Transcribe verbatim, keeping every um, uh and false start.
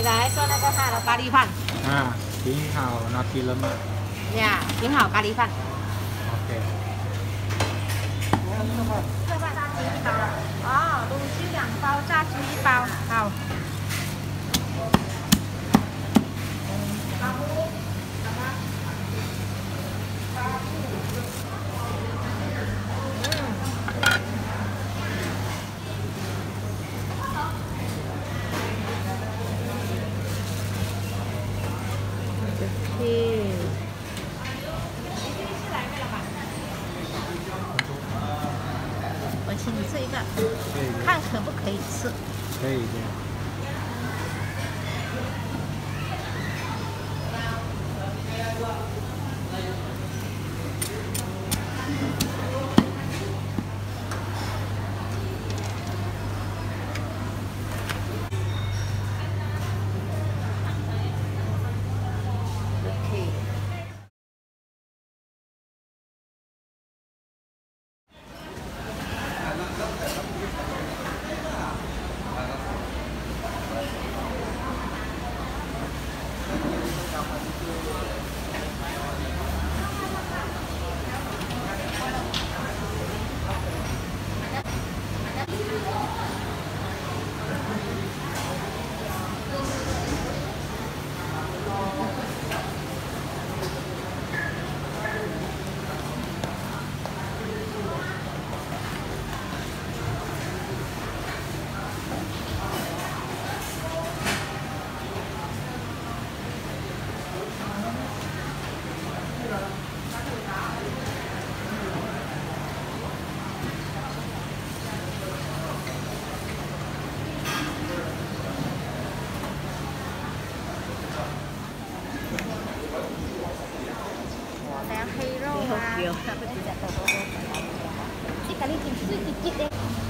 来做那个它的咖喱饭。 啊，挺好，拿起了吗？ 呀，挺好咖喱饭。 OK。 这饭炸鸡一包。哦，卤鸡两包，炸鸡一包，好。我请你吃一个，看可不可以吃。 可以的。 แล้วไฮโร่อ่ะที่กะลิกินซื้อจิ๊กจิ๊กเด็ก